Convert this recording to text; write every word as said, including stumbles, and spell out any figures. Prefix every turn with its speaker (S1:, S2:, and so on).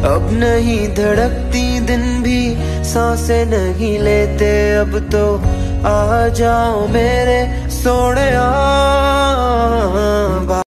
S1: अब नहीं धड़कती दिन भी, सांसें नहीं लेते अब तो। आ जाओ मेरे सोने आ।